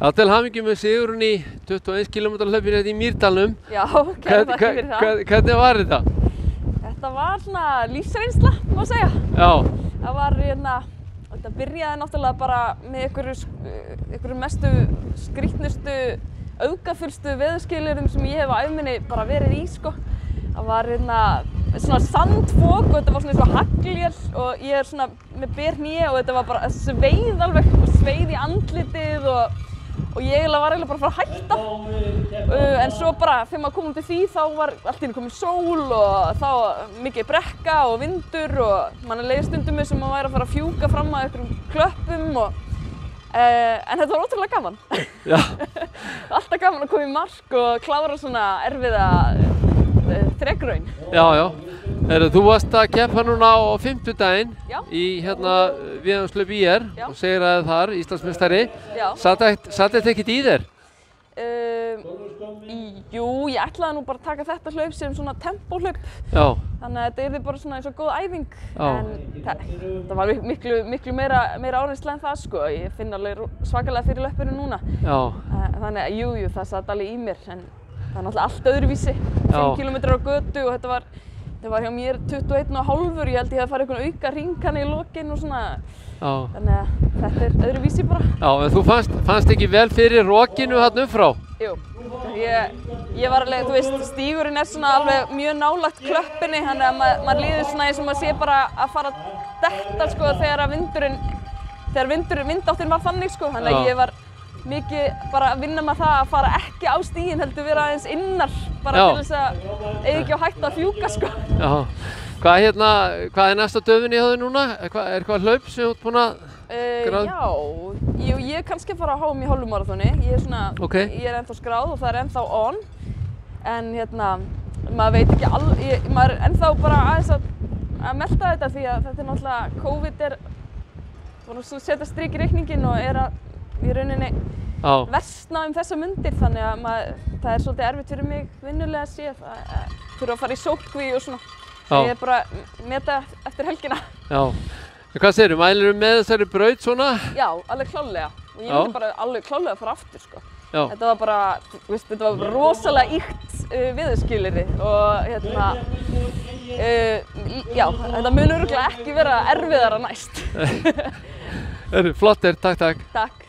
Já, til hamingju með sigurinn í 21 km hlaupinu í Mýrdalnum. Já, kærar þakkir fyrir það. Hvernig var þetta? Þetta var svona lífsreynsla, má segja. Já. Það var þetta byrjaði náttúrulega bara með einhverju mestu skrýtnustu, öfgafullstu veðurskilyrðum sem ég hef á ævinni bara verið í, sko. Það var svona sandfok og þetta var svona eins og haglél og ég svona með ber hné og þetta var bara sveið alveg og sveið í andlitið og ég var eiginlega bara að fara að hætta. En svo bara þegar maður kom út í því þá var allt í einu komin sól og þá mikið brekka og vindur og mann leið stundum eins og maður væri að fara að fjúka fram að einhverjum klöppum en þetta var ótrúlega gaman. Já. Alltaf gaman að koma í mark og klára svona erfiða þrekraun. Já, já. Þú varst að keppa núna á fimmtudaginn í Viðnámshlaup IR og sigraði þar, Íslandsmeistari. Já. Satt þetta ekkert í þér? Jú, ég ætlaði nú bara að taka þetta hlaup sem svona tempóhlaup. Já. Þannig að þetta yrði bara svona eins og góð æfing. Já. En það var miklu meira áreynsla en það, sko. Ég finn alveg svakalega fyrir löppinu núna. Já. Þannig að jú, það satt alveg í mér. En það er náttúrulega allt öðruvísi. 5 kilometrar á götu og þetta var hjá mér 21,5. Ég held ég hef farið einhvern auka hring hann í lokinn og svona. Já. Þannig að þetta er öðruvísi bara. Já, en þú fannst ekki vel fyrir rokinu þarna upp frá? Jú. Ég var alveg, þú veist, stígurinn er svona alveg mjög nálægt klöppinni, þannig að maður líður svona eins og maður sé bara að fara að detta, sko, þegar vindáttin var þannig, sko, þannig að ég var mikið bara að vinna með það að fara ekki á stíginn, heldur vera aðeins innar, bara til þess að eiga ekki á hættu að fjúka, sko. Já. Hvað er næsta döfin í höfðu núna? Er eitthvað hlaup sem þú ert búin að ég er kannski að fara að HM í hálfmaraþoni. Ég er ennþá skráð og það er ennþá on. En maður veit ekki maður er ennþá bara aðeins að melta þetta því að þetta er náttúrulega, COVID er búin að setja strik í reikninginn og er að í rauninni versna þessa mundir, þannig að það er svolítið erfitt fyrir mig vinnulega að sé að þurfa að fara í sóttkví og svona. Ég er bara að meta eftir helgina. Já. Hvað segirðu, mælirðu með þessari braut svona? Já, alveg klárlega. Og ég myndi bara alveg klárlega að fara aftur, sko. Já. Þetta var bara, þetta var rosalega ýkt veðurskilyrði og þetta mun örugglega ekki vera erfiðara næst. Flott, takk. Takk.